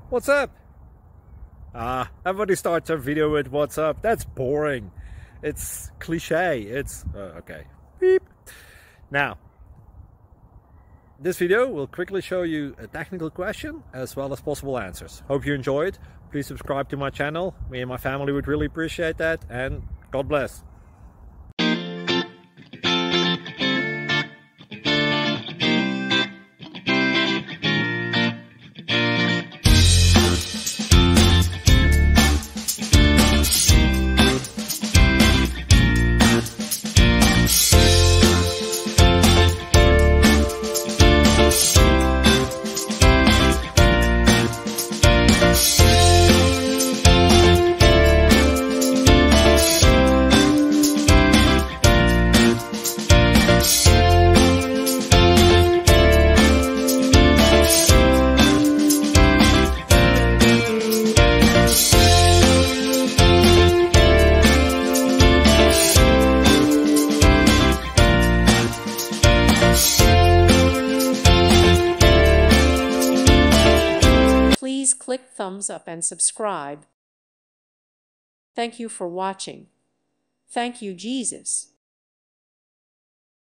What's up? Everybody starts their video with what's up. That's boring. It's cliche. It's okay. Beep. Now, this video will quickly show you a technical question as well as possible answers. Hope you enjoyed. Please subscribe to my channel. Me and my family would really appreciate that, and God bless. Please click thumbs up and subscribe. Thank you for watching. Thank you, Jesus.